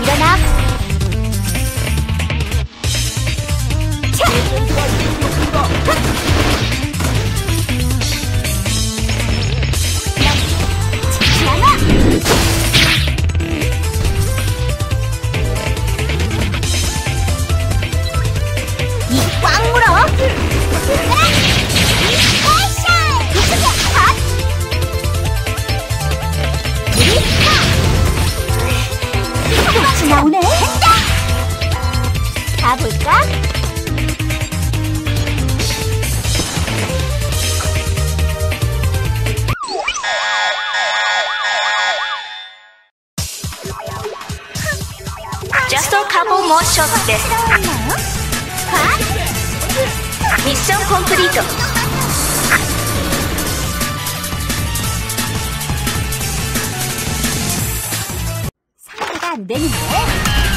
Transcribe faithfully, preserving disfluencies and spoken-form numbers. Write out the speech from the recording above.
일어나. 차! 지지 않아! 이 꽉 물어! 패션! 이쪽이야! 핫! 같이 나오네. 간다. 가볼까? Just a couple more shots です。ミッションコンプリート。 상대가 안 되는데?